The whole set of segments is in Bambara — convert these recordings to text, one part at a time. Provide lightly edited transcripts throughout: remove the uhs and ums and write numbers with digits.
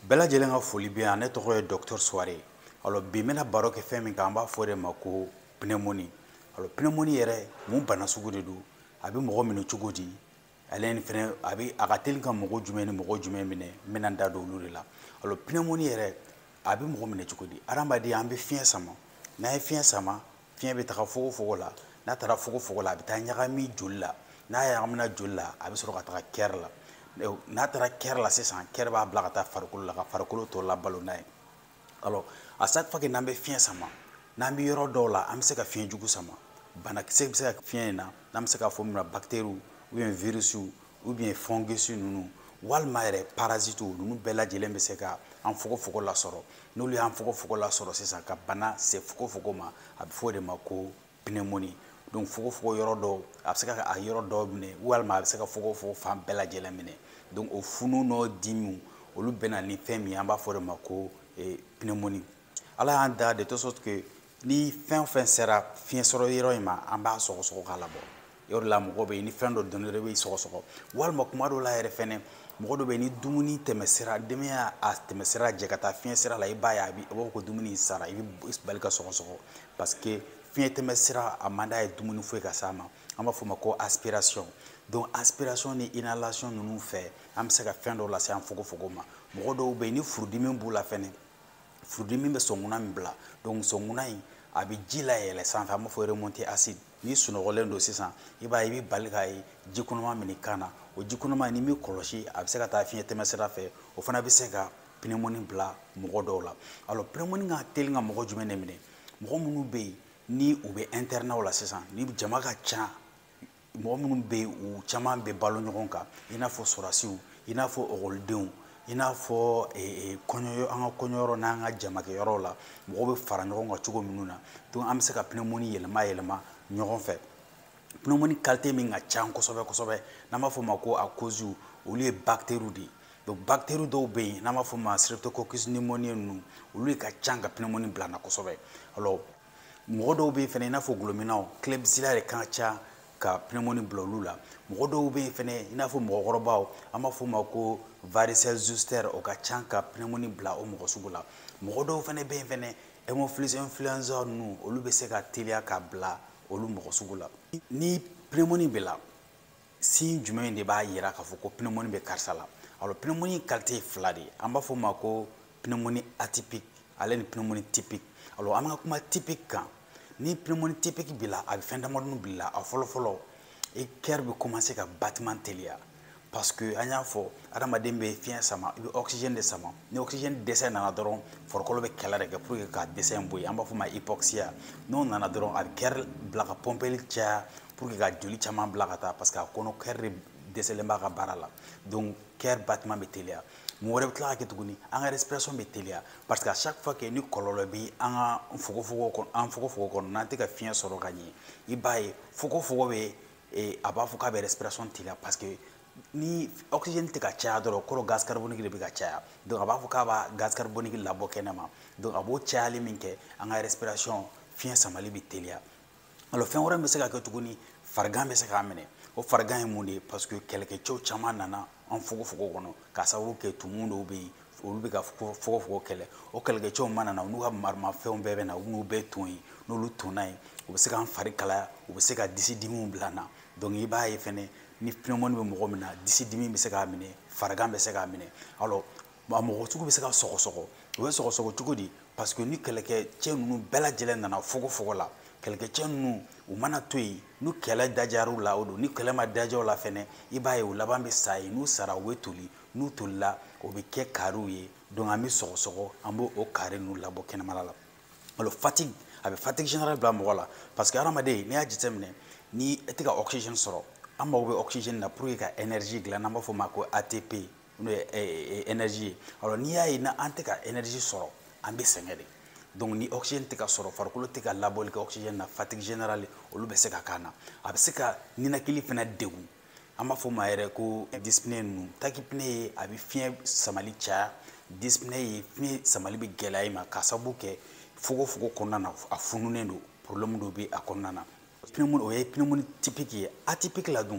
Bella Jelenga foli bi an ne tɔgɔ ye Docteur Soare. Alors bi mena baro kɛ fɛn min kan an b'a fɔ de ma ko pneumonie. Alors pneumonie yɛrɛ mun bana sugu de don? A bɛ mɔgɔ minɛ cogo di? Ale ni fɛnɛ a ka teli ka mɔgɔ jumɛn ni mɔgɔ jumɛn minɛ? N bɛna n da don olu de la. Alors pneumonie yɛrɛ a bɛ mɔgɔ minɛ cogo di? Adamaden an bɛ fiɲɛ sama. N'a ye fiɲɛ sama, fiɲɛ bɛ taga fogofogo la. N'a taara fogofogo la a bɛ taa ɲagami joli la. N'a ɲagamina joli la a bɛ sɔrɔ ka taga kɛrɛ la. N'a taara kɛrɛ la sisan kɛrɛ b'a bila ka taa farikolo la ka farikolo tɔ labalo n'a ye. Alors à chaque fois que n'an bɛ fiɲɛ sama n'an bɛ yɔrɔ dɔw la an bɛ se ka fiɲɛ jugu sama. Banakisɛ bɛ se ka fiɲɛ in na n'an bɛ se k'a fɔ min ma bactéries ou bien virus ou bien fungus ninnu walima yɛrɛ parasites ninnu bɛɛ lajɛlen bɛ se ka an fogofogo lasɔrɔ. N'olu y'an fogofogo lasɔrɔ sisan ka bana se fogofogo ma a bɛ fɔ o de ma ko pneumonie. Donc fogofogo yɔrɔ dɔw a bɛ se ka a yɔrɔ dɔw minɛ walima a bɛ se ka fogofogo fan bɛɛ lajɛlen minɛ. Donc o funu n'o dimiw olu bɛ na ni fɛn min an b'a fɔ de ma ko pneumonie. Ala y'an da de telle sorte que ni fɛn o fɛn sera fiɲɛ sɔrɔ yɔrɔ in ma an b'a sɔgɔsɔgɔ k'a labɔ. Yɔrɔ la mɔgɔ bɛ yen ni fɛn dɔ donn'i la i bɛ sɔgɔsɔgɔ walima kuma dɔw la yɛrɛ fɛnɛ mɔgɔ dɔ bɛ yen ni dumuni tɛmɛsira dimi y'a tɛmɛsira jɛ ka taa fiɲɛ sira la i b'a ye a b'a fɔ ko dumuni sara i bɛ bali ka sɔgɔsɔgɔ parce que fiɲɛ tɛmɛsira a man d'a ye dumuni foyi ka s'a ma an b'a fɔ o ma ko aspiration. Donc aspiration ni inhalation ninnu fɛ an bɛ se ka fɛn dɔw lase an fogofogo ma. Mɔgɔ dɔw bɛ yen ni furudimi b'u la fɛnɛ furudimi bɛ sɔnkunna min bila donc sɔnkunna in a bɛ ji layɛlɛ sanfɛ an b'a fɔ remontée acide n'i sunɔgɔlen don sisan i b'a ye i bɛ bali k'a ye ji kɔnɔma min kan na o ji kɔnɔma n'i m'i kɔlɔsi a bɛ se ka taa fiɲɛ tɛmɛsira fɛ o fana bɛ se ka pneumonie bila mɔgɔ dɔw la. Alors pneumonie ka teli ka mɔgɔ jumɛn de minɛ? Mɔgɔ minnu bɛ yen ni u bɛ internat la sisan ni jama ka ca mɔgɔ minnu bɛ yen u caman bɛ balo ɲɔgɔn kan i n'a fɔ sɔrɔdasiw i n'a fɔ ekɔlidenw i n'a fɔ an ka kɔɲɔyɔrɔ n'an ka jamakɛyɔrɔw la mɔgɔw bɛ fara ɲɔgɔn kan cogo minnu na donc an bɛ se ka pneumonie yɛlɛma ɲɔgɔn fɛ. Pneumonie qualité min ka ca kosɛbɛ kosɛbɛ n'an b'a fɔ o ma ko a cause olu ye bactéries de ye. Donc bactéries dɔw bɛ yen n'an b'a fɔ o ma streptococcus pneumoniae ninnu olu de ka ca ka pneumonie bila an na kosɛbɛ. Alors mɔgɔ dɔw bɛ yen fɛnɛ i n'a fɔ gulɔminaw Klebsiella de ka ca ka pneumonie bila olu la. Mɔgɔ dɔw bɛ yen fɛnɛ i n'a fɔ mɔgɔkɔrɔbaw an b'a fɔ o ma ko varicelle zoster o ka ca ka pneumonie bila o mɔgɔ sugu la. Mɔgɔ dɔw fɛnɛ bɛ yen fɛnɛ hémophilus influenza ninnu olu bɛ se ka teliya ka bila olu mɔgɔ sugu la. Ni pneumonie bɛ la signe jumɛn de b'a yira k'a fɔ ko pneumonie bɛ karisa la? Alors pneumonie qualité ye fila de ye an b'a fɔ o ma ko pneumonie atypique ale ni pneumonie typique. Alors an bɛ ka kuma typique kan ni pneumonie typique b'i la a bɛ fɛn damadɔni bila i la a fɔlɔ-fɔlɔ i cœur bɛ commencer ka battement teliya parce que an y'a fɔ adamaden bɛ fiɲɛ sama i bɛ oxygène de sama ni oxygène dɛsɛ nana dɔrɔn farikolo bɛ kɛlɛ de kɛ pour que ka dɛsɛ in bɔ yen an b'a fɔ o ma hypoxia n'o nana dɔrɔn a bɛ cœur bila ka pompeli caya pour que ka joli caman bila ka taa parce que a kɔnɔ cœur de dɛsɛlen b'a ka baara la donc cœur battement bɛ teliya. Mun wɛrɛ bɛ tila ka kɛ tuguni an ka respiration bɛ teliya parce que à chaque fois que ni kɔlɔlɔ bɛ an ka fogofogo kɔnɔ n'an tɛ ka fiɲɛ sɔrɔ ka ɲɛ i b'a ye fogofogo bɛ a b'a fɔ k'a bɛ respiration teliya parce que ni oxygène tɛ ka caya dɔrɔn kɔrɔ gaz carbonique de bɛ ka caya donc a b'a fɔ k'a b'a gaz carbonique labɔ kɛnɛma donc a b'o cayali min kɛ an ka respiration fiɲɛ samali bɛ teliya. Alors fɛn wɛrɛ min bɛ se ka kɛ tuguni farigan bɛ se k'a minɛ o farigan ye mun de ye parce que kɛlɛkɛcɛw caman nana an fogofogo kɔnɔ k'a sababu kɛ tumu dɔw bɛ yen olu bɛ ka fogofogo kɛlɛ o kɛlɛkɛcɛw mana na u n'u ka marimafɛnw bɛɛ bɛ na u bɛ n'u bɛɛ ton yen n'olu tonna yen u bɛ se k'an fari kalaya u bɛ se ka disi dimiw bila an na donc i b'a ye fɛnɛ ni pneumonie bɛ mɔgɔ min na disi dimi bɛ se k'a minɛ farigan bɛ se k'a minɛ. Alors a mɔgɔ sugu bɛ se ka sɔgɔsɔgɔ o bɛ sɔgɔsɔgɔ cogo di parce que ni kɛlɛkɛcɛ ninnu bɛɛ lajɛlen nana fogofogo la kɛlɛkɛcɛ ninnu u mana to yen n'u kɛlɛ dajara u la o don ni kɛlɛ ma daja u la fɛnɛ i b'a ye u laban bɛ sa yen n'u sara u bɛ toli n'u tolila o bɛ kɛ kariw ye donc an bɛ sɔgɔsɔgɔ an b'o kari ninnu labɔ kɛnɛmana la. Alors fatigue a bɛ fatigue générale bila mɔgɔ la parce que hadamaden n'i y'a jateminɛ ni e tɛ ka oxygène sɔrɔ an mago bɛ oxygène na pour que ka énergie dilan n'an b'a fɔ o ma ko ATP n'o ye énergie ye. Alors n'i y'a ye n'an tɛ ka énergie sɔrɔ an bɛ sɛgɛn de donc ni oxygène tɛ ka sɔrɔ farikolo tɛ ka labɔli kɛ oxygène na fatigue générale olu bɛ se ka k'an na a bɛ se ka ninakili fana degun an b'a fɔ o ma yɛrɛ ko dyspnée ninnu tachypnée ye a bɛ fiɲɛ samali caya dyspnée ye fiɲɛ samali bɛ gɛlɛya i ma k'a sababu kɛ fogofogo kɔnɔna na a fununen don problème dɔ bɛ a kɔnɔna na. Pneumonie o ye pneumonie typique ye atypique la dun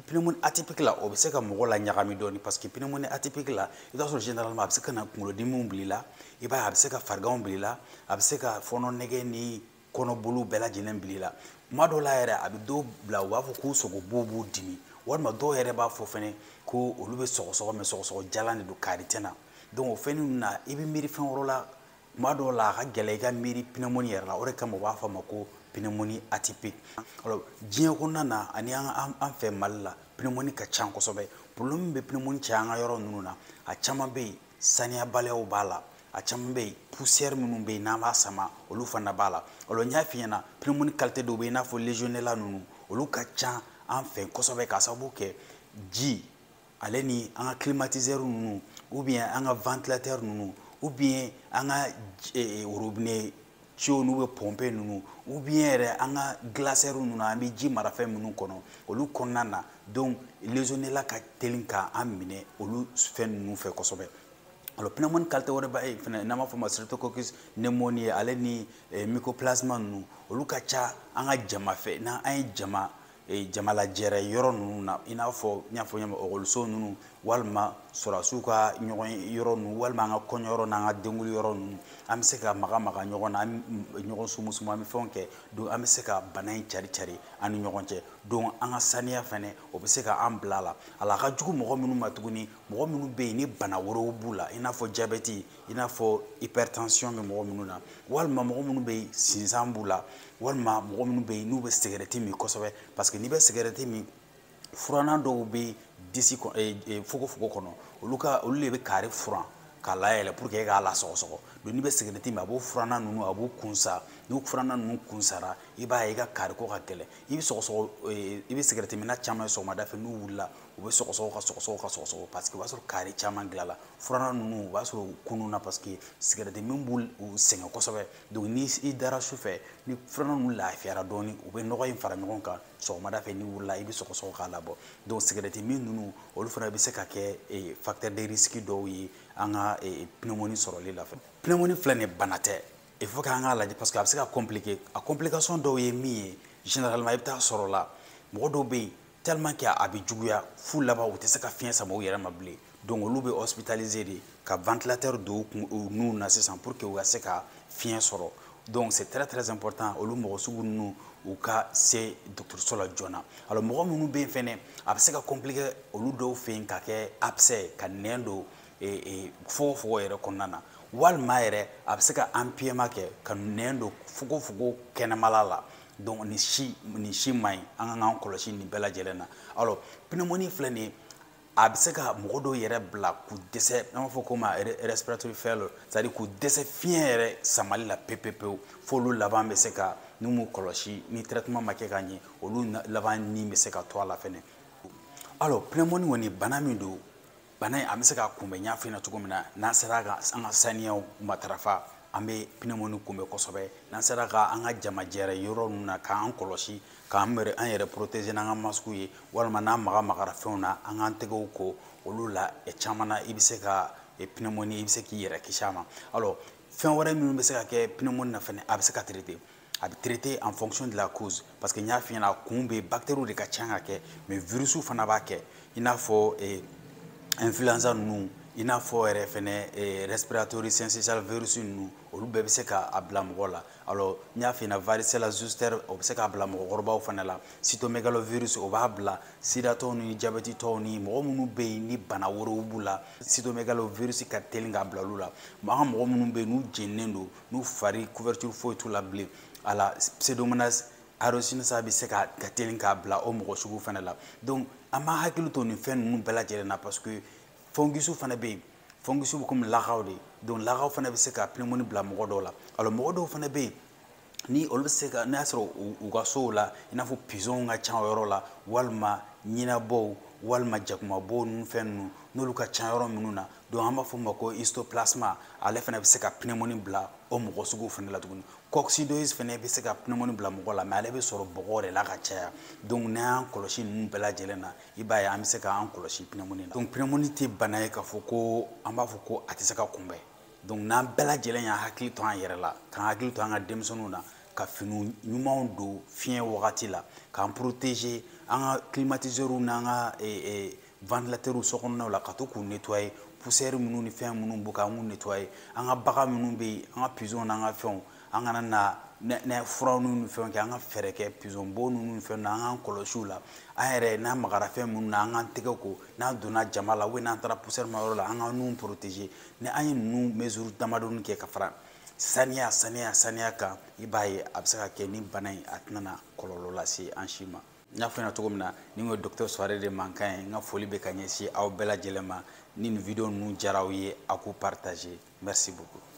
pneumonie atypique la o bɛ se ka mɔgɔ la ɲagami dɔɔni parce que pneumonie atypique la i b'a sɔrɔ généralement a bɛ se ka na kunkolodimiw bila i la i b'a ye a bɛ se ka fariganw bila i la a bɛ se ka fɔnɔ nɛgɛ ni kɔnɔboliw bɛɛ lajɛlen bila i la tuma dɔw la yɛrɛ a bɛ dɔw bila u b'a fɔ k'u sogobu b'u dimi walima dɔw yɛrɛ b'a fɔ fɛnɛ ko olu bɛ sɔgɔsɔgɔ mais sɔgɔsɔgɔ jalan de don kari tɛ na donc o fɛn ninnu na i bɛ miiri fɛn wɛrɛ la tuma dɔw la a ka gɛlɛn i ka miiri pneumonie yɛrɛ la o de kama u b'a fɔ a ma ko pneumonie atypique alors diɲɛ kɔnɔna na ani an fɛ Mali la pneumonie ka ca kosɛbɛ problème min bɛ pneumonie cɛ an ka yɔrɔ ninnu na a caman bɛ yen saniyabaliyaw b'a la a caman bɛ yen poussière minnu bɛ yen n'an b'a sama olu fana b'a la alors n y'a f'i ɲɛna pneumonie qualité dɔw bɛ yen i n'a fɔ legionella ninnu olu ka ca an fɛ kosɛbɛ k'a sababu kɛ ji ale ni an ka climatiseur ninnu ou bien an ka ventilateur ninnu ou bien an ka robinet ciw n'u bɛ pompe ninnu ou bien yɛrɛ an ka glaceur ninnu an bɛ ji mara fɛn minnu kɔnɔ olu kɔnɔna na donc legionella ka teli k'an minɛ olu fɛn ninnu fɛ kosɛbɛ alors pneumonie qualité wɛrɛ b'a ye fɛnɛ n'an b'a fɔ ma streptococcus pneumoniae ale ni mycoplasma ninnu olu ka ca an ka jama fɛ n'an ye jama lajɛrɛ yɔrɔ ninnu na i n'a fɔ n y'a fɔ ɲɛna ekɔliso ninnu walima sɔrɔdasiw ka ɲɔgɔn yɔrɔ ninnu walima an ka kɔɲɔyɔrɔ n'an ka denkuli yɔrɔ ninnu an bɛ se ka maga ɲɔgɔn na an bɛ ɲɔgɔn sumusumu an bɛ fɛnw kɛ donc an bɛ se ka bana in cari an ni ɲɔgɔn cɛ donc an ka saniya fɛnɛ o bɛ se ka an bila a la a ka jugu mɔgɔ minnu ma tuguni mɔgɔ minnu bɛ yen ni bana wɛrɛw b'u la i n'a fɔ diabète i n'a fɔ hypertension bɛ mɔgɔ minnu na walima mɔgɔ minnu bɛ yen sinzan b'u la walima mɔgɔ minnu bɛ yen n'u bɛ cigarette min kosɛbɛ parce que n'i bɛ cigarette min furanna dɔw bɛ disi fogofogo kɔnɔ olu de bɛ kari furan k'a layɛlɛ pour que e k'a lasɔgɔsɔgɔ donc n'i bɛ cigarette min a b'o furanna ninnu a b'o kun sa n'o furanna ninnu kun sara i b'a ye i ka kari ko ka gɛlɛn i bɛ cigarette minna caman ye sɔgɔmada fɛ n'u wulila u bɛ sɔgɔsɔgɔ ka sɔgɔsɔgɔ parce que o b'a sɔrɔ kari caman dilan la furanna ninnu o b'a sɔrɔ u kununna parce que cigarette min b'u sɛgɛn kosɛbɛ donc ni i dara su fɛ ni furanna ninnu lafiyara dɔɔni u bɛ nɔgɔ in fara ɲɔgɔn kan sɔgɔmada fɛ n'i wulila i bɛ sɔgɔsɔgɔ k'a labɔ donc cigarette min ninnu olu fana bɛ se ka kɛ facteur de risque dɔw ye an ka pneumonie sɔrɔli la fɛ pneumonie filɛ nin ye bana tɛ il faut k'an k'a lajɛ parce que a bɛ se ka compliquer a complication dɔw ye min ye généralement i bɛ taa sɔrɔ la mɔgɔ dɔw bɛ yen tellement que a bɛ juguya f'u laban u tɛ se ka fiɲɛ sama u yɛrɛ ma bilen donc olu bɛ hospitaliser de ka ventilateur don u nun na sisan pour que u ka se ka fiɲɛ sɔrɔ donc c'est très important olu mɔgɔ sugu ninnu u ka se dɔgɔtɔrɔso la joona alors mɔgɔ minnu bɛ yen fɛnɛ a bɛ se ka compliquer olu dɔw fɛ yen ka kɛ abcès ka nɛn don fogofogo yɛrɛ kɔnɔna na walima yɛrɛ a bɛ se ka empêchement kɛ ka nɛn don fogofogo kɛnɛmala la donc nin si man ɲi an ka k'an kɔlɔsi nin bɛɛ lajɛlen na alors pneumonie filɛ nin ye a bɛ se ka mɔgɔ dɔw yɛrɛ bila k'u dɛsɛ an b'a fɔ ko ma respiratory failure c'est à dire k'u dɛsɛ fiɲɛ yɛrɛ samali la pewu f'olu laban bɛ se ka n'u m'u kɔlɔsi ni traitement ma kɛ ka ɲɛ olu laban ni bɛ se ka to a la fɛnɛ alors pneumonie kɔni bana min don bana in an bɛ se ka kunbɛn n y'a f'i ɲɛna cogo min na n'an sera ka an ka saniyaw matarafa an bɛ pneumonie kunbɛn kosɛbɛ n'an sera ka an ka jamajɛrɛ yɔrɔ ninnu na k'an kɔlɔsi k'an yɛrɛ protéger n'an ka masque ye walima n'an magara fɛnw na an k'an tɛgɛw ko olu la caman na i bɛ se ka pneumonie i bɛ se k'i yɛrɛ kisi a ma alors fɛn wɛrɛ minnu bɛ se ka kɛ pneumonie na fɛnɛ a bɛ se ka traiter a bɛ traiter en fonction de la cause parce que n y'a f'i ɲɛna kun bɛ bactéries de ka ca ka kɛ mais virus fana b'a kɛ i n'a fɔ influenza ninnu i n'a fɔ yɛrɛ fɛnɛ respiratory syncytial virus ninnu olu bɛɛ bɛ se k'a bila mɔgɔ la alors n y'a f'i ɲɛna varicella zoster o bɛ se k'a bila mɔgɔkɔrɔbaw fana la cytomegalovirus o b'a bila sida tɔw ni diabète tɔw ni mɔgɔ minnu bɛ yen ni bana wɛrɛw b'u la cytomegalovirus ka teli k'a bila olu la an ka mɔgɔ minnu bɛ yen n'u jeninnen don n'u fari couverture foyi t'u la bilen a la pseudomonas aerosinisa bɛ se ka teli k'a bila o mɔgɔ sugu fana la donc an b'a hakili to nin fɛn ninnu bɛɛ lajɛlen na parce que fungus fana bɛ yen fungus bɛ komi lakaw de donc lakaw fana bɛ se ka pneumonie bila mɔgɔ dɔw la alors mɔgɔ dɔw fana bɛ yen ni olu bɛ se ka n'a sɔrɔ u ka sow la i n'a fɔ pigeon ka ca o yɔrɔ la walima ɲinɛbɔw walima jakumabɔw ninnu fɛn ninnu n'olu ka ca yɔrɔ minnu na donc an b'a fɔ o ma ko histoplasma ale fana bɛ se ka pneumonie bila o mɔgɔ sugu fana la tuguni coccidiosis fana bɛ se ka pneumonie bila mɔgɔ la mais ale bɛ sɔrɔ bɔgɔ de la ka caya donc n'an y'an kɔlɔsi ninnu bɛɛ lajɛlen na i b'a ye an bɛ se k'an kɔlɔsi pneumonie na donc pneumonie tɛ bana ye k'a fɔ ko an b'a fɔ ko a tɛ se ka kunbɛn donc n'an bɛɛ lajɛlen y'an hakili to an yɛrɛ la k'an hakili to an ka denmisɛnninw na ka fini ɲumanw don fiɲɛ wagati la k'an protéger an ka climatiseur n'an ka ventilateur so kɔnɔnaw la ka to k'u nettoyer poussière minnu ni fɛn minnu b'u kan an k'u nettoyer an ka bagan minnu bɛ yen an ka pigeon n'an ka fɛnw an kana na n'a fura ninnu ni fɛnw kɛ an ka fɛɛrɛ kɛ pigeon bo ninnu ni fɛn na an k'an kɔlɔsi u la an yɛrɛ n'an magara fɛn minnu na an k'an tɛgɛ ko n'an donna jama la n'an taara poussière ma yɔrɔ la an ka nun protéger ni an ye ninnu mesure damadɔni kɛ ka fara saniya kan i b'a ye a bɛ se ka kɛ ni bana in a tɛna na kɔlɔlɔ lase an si ma n y'a fɔ ɲɛna cogo min na ni n ko docteur Suware de mankan ye n ka foli bɛ ka ɲɛsin aw bɛɛ lajɛlen ma ni nin video ninnu diyara aw ye a k'u partager merci beaucoup